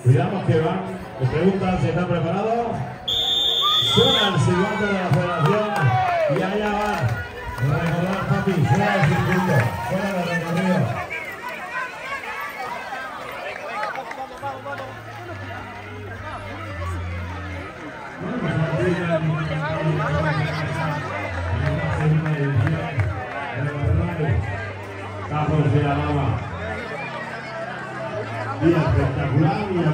Cuidamos que van, les preguntan si están preparados. Suena el silbato de la federación y allá va. Recordar, papi, fuera del circuito, fuera del recorrido. Capos de la Lama. Día espectacular.